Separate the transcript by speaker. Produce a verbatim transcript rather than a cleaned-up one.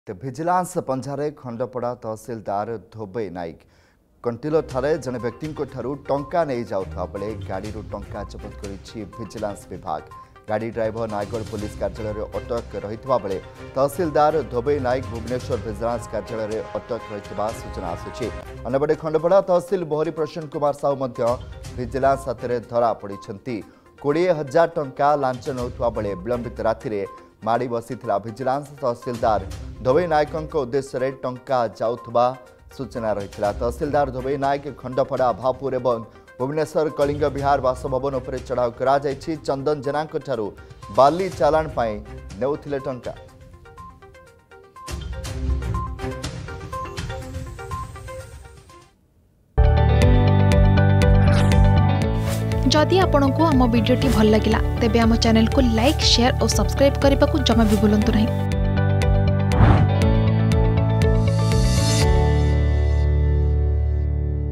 Speaker 1: तो भिजिलांस पंजारे खंडपड़ा तहसिलदार धोबे नाइक कंटिलो ठारे जने व्यक्ति टंका नहीं जाउथा बेले गाड़ी टंका जबत करिछि भिजिलांस विभाग। गाड़ी ड्राइवर नायगढ़ पुलिस कार्यालय में अटक रहितबा बेले तहसिलदार धोबे नाइक भुवनेश्वर भिजिलांस कार्यालय में अटक रहितबा सूचना आसुछि। अन्यपटे खंडपड़ा तहसिल बहरी प्रसन्न कुमार साहू मध्य भिजिलांस हाथ में धरा पड़िछंती। कोड़े हजार टंका लांच नौथुआ बेले विलंबित राति माड़ी बसीथिला भिजिलांस तहसिलदार धोबे नायक उद्देश्य टंका जाउथबा सूचना रही। तहसिलदार धोबे नायक खंडपड़ा भापुर एवं भुवनेश्वर कलिंग विहार बासभवन उपर चढ़ाऊ करा जायछि। चंदन जेना बाली चालाण पाई नेउथिले टंका।
Speaker 2: जदि आपंक आम भिडी भल लगा तेब आम चैनल को लाइक शेयर और सब्सक्राइब करने को जमा भी भूलु नहीं।